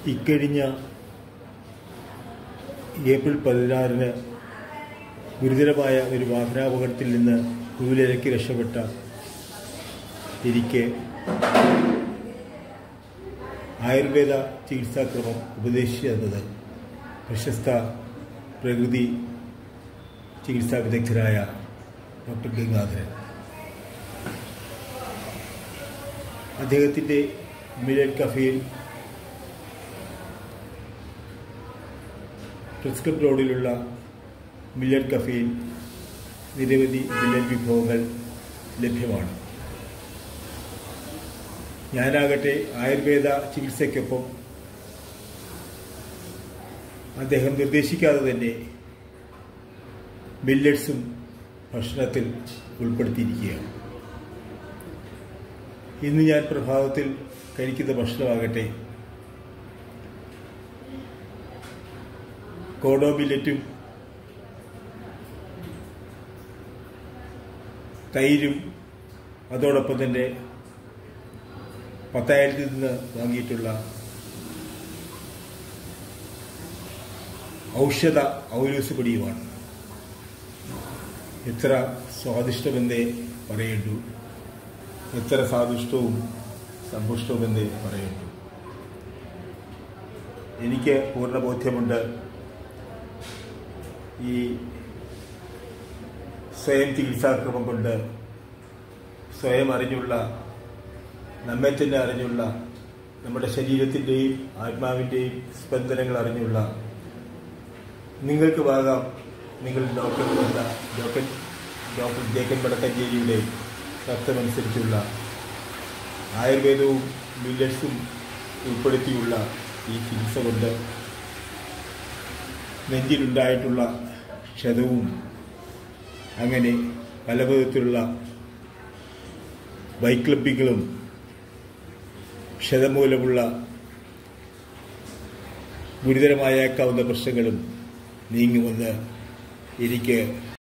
ഇക്കഴിഞ്ഞ ഏപ്രിൽ 16-ന് ഗുരുതരമായ ഒരു വാഹനാപകടത്തിൽ നിന്ന് ടൂവീലറിലേക്ക് രക്ഷപ്പെട്ട എനിക്ക് ആയുർവേദ ചികിത്സാക്രമം ഉപദേശിച്ചു തന്നത് പ്രശസ്ത പ്രകൃതി ചികിത്സാ വിദഗ്ധരായ ഡോക്ടർ ഗംഗാധരൻ. അദ്ദേഹത്തിൻ്റെ മില്ലറ്റ് കഫേയിൽ പ്രിസ്ക്രിപ്റ്റ് റോഡിലുള്ള മില്ലറ്റ് കഫേയിൽ നിരവധി മില്ലറ്റ് വിഭവങ്ങൾ ലഭ്യമാണ്. ഞാനാകട്ടെ ആയുർവേദ ചികിത്സയ്ക്കൊപ്പം അദ്ദേഹം നിർദ്ദേശിക്കാതെ തന്നെ മില്ലറ്റ്സും ഭക്ഷണത്തിൽ ഉൾപ്പെടുത്തിയിരിക്കുകയാണ്. ഇന്ന് ഞാൻ പ്രഭാതത്തിൽ കഴിക്കുന്ന ഭക്ഷണമാകട്ടെ കോഡോ മില്ലറ്റും തൈരും അതോടൊപ്പം തന്നെ 10,000-ൽ നിന്ന് വാങ്ങിയിട്ടുള്ള ഔഷധ ഔലൂസ് പൊടിയുമാണ്. എത്ര സ്വാദിഷ്ടമെന്നേ പറയേണ്ടു, എത്ര സ്വാദിഷ്ടവും സമ്പുഷ്ടവുമെന്നേ പറയേണ്ടു. എനിക്ക് പൂർണ്ണ ബോധ്യമുണ്ട്, ഈ സ്വയം ചികിത്സാക്രമം കൊണ്ട് സ്വയം അറിഞ്ഞുള്ള, നമ്മെ തന്നെ അറിഞ്ഞുള്ള, നമ്മുടെ ശരീരത്തിൻ്റെയും ആത്മാവിൻ്റെയും സ്പന്ദനങ്ങൾ അറിഞ്ഞുള്ള നിങ്ങൾക്കുമാകാം നിങ്ങൾ ഡോക്ടർ ജേക്കൻ വടക്കഞ്ചേരിയുടെ തത്വമനുസരിച്ചുള്ള ആയുർവേദവും മില്ലറ്റ്സും ഉൾപ്പെടുത്തിയുള്ള ഈ ചികിത്സ കൊണ്ട് നെഞ്ചിലുണ്ടായിട്ടുള്ള ക്ഷതവും അങ്ങനെ പല വിധത്തിലുള്ള വൈക്ലഭ്യങ്ങളും ക്ഷതം മൂലമുള്ള ഗുരുതരമായേക്കാവുന്ന പ്രശ്നങ്ങളും നീങ്ങുമെന്ന് എനിക്ക്